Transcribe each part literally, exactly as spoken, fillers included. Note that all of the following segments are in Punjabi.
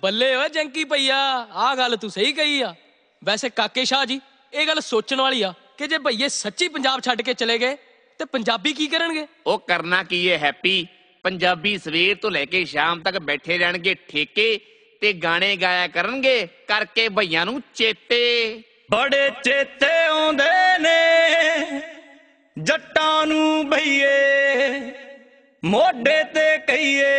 ਬੱਲੇ ਓਏ ਜੰਕੀ ਭਈਆ, ਆਹ ਗੱਲ ਤੂੰ ਸਹੀ ਕਹੀ ਆ। ਵੈਸੇ ਕਾਕੇ ਸ਼ਾਹ ਜੀ, ਇਹ ਗੱਲ ਸੋਚਣ ਵਾਲੀ ਆ ਕਿ ਜੇ ਭਈਏ ਸੱਚੀ ਪੰਜਾਬ ਛੱਡ ਕੇ ਚਲੇ ਗਏ ਤੇ ਪੰਜਾਬੀ ਕੀ ਕਰਨਗੇ? ਉਹ ਕਰਨਾ ਕੀ ਹੈ ਹੈਪੀ, ਪੰਜਾਬੀ ਸਵੇਰ ਤੋਂ ਲੈ ਕੇ ਸ਼ਾਮ ਤੱਕ ਬੈਠੇ ਰਹਿਣਗੇ ਠੇਕੇ ਤੇ ਗਾਣੇ ਗਾਇਆ ਕਰਨਗੇ, ਕਰਕੇ ਭਈਆਂ ਨੂੰ ਚੇਤੇ। ਬੜੇ ਚੇਤੇ ਆਉਂਦੇ ਨੇ ਜੱਟਾਂ ਨੂੰ ਭਈਏ, ਮੋਢੇ ਤੇ ਕਹੀਏ।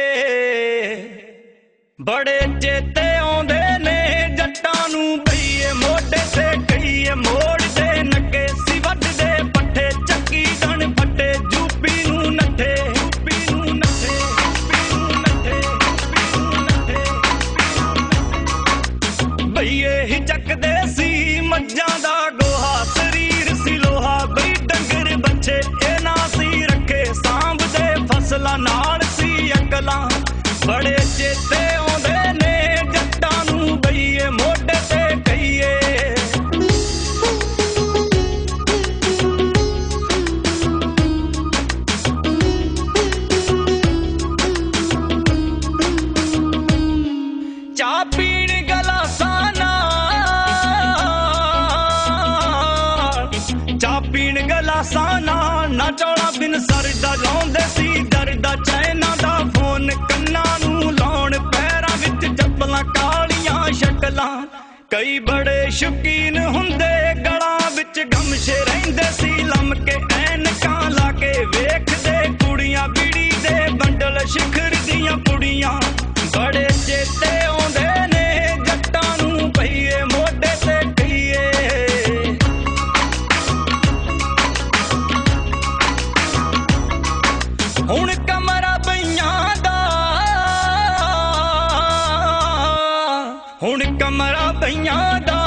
ਬੜੇ ਚੇਤੇ ਆਉਂਦੇ ਨੇ ਜੱਟਾਂ ਨੂੰ ਭਈਏ, ਮੋਢੇ ਤੇ ਕਹੀਏ। ਮੋੜਦੇ ਨੱਕੇ ਸੀ ਵੱਢਦੇ ਪੱਠੇ, ਚੱਕੀ ਦਣ ਫੱਟੇ, ਯੂਪੀ ਨੂੰ ਨੱਠੇ, ਯੂਪੀ ਨੂੰ ਨੱਠੇ, ਯੂਪੀ ਨੂੰ ਨੱਠੇ, ਯੂਪੀ ਨੂੰ ਨੱਠੇ। ਭਈਏ ਹੀ ਚੱਕਦੇ ਸੀ ਮੱਝਾਂ ਦਾ ਗੋਹਾ, ਸਰੀਰ ਸੀ ਲੋਹਾ ਬਈ ਡੰਗਰ ਬੱਚੇ ਇਹ ਨਾ ਸੀ ਰੱਖੇ, ਸਾਂਭਦੇ ਫਸਲਾਂ ਨਾਲ ਸੀ ਅਕਲਾਂ। ਬੜੇ ਚੇਤੇ ਆਉਂਦੇ ਨੇ ਜੱਟਾਂ ਨੂੰ ਭਈਏ, ਮੋਢੇ ਤੇ ਕਹੀਏ। ਚਾਹ ਪੀਣ ਗਲਾਸਾਂ ਨਾਲ, ਚਾਹ ਪੀਣ ਗਲਾਸਾਂ ਨਾਲ, ਨਾ ਚੌਲਾਂ ਬਿਨ ਸਰਦਾ, ਲਾਉਂਦੇ ਸੀ ਦਰਦਾ ਚੈਨਾ ਦਾ ਫੋਨ ਕੰਨਾਂ ਨੂੰ ਲਾਉਣ, ਪੈਰਾਂ ਵਿੱਚ ਚੱਪਲਾਂ ਕਾਲੀਆਂ ਸ਼ਕਲਾਂ। ਕਈ ਬੜੇ ਸ਼ੌਕੀਨ ਹੁੰਦੇ ਗਲਾਂ ਵਿੱਚ ਗਮਸ਼ੇ, ਰਹਿੰਦੇ ਸੀ ਲੰਮ ਕੇ ਐਨਕਾਂ ਲਾ ਕੇ, ਵੇਖਦੇ ਕੁੜੀਆਂ ਬੀੜੀ ਦੇ ਬੰਡਲ, ਸ਼ਿਖਰ ਦੀਆਂ ਕੁੜੀਆਂ। ਬੜੇ ਚੇਤੇ ਆਉਂਦੇ ਨੇ ਜੱਟਾਂ ਨੂੰ ਭਈਏ, ਮੋਢੇ ਤੇ ਕਹੀਏ। ਹੁਣ ਕਮਰਾ ਬਈਆਂ ਦਾ, ਹੁਣ ਕਮਰਾ ਬਈਆਂ ਦਾ,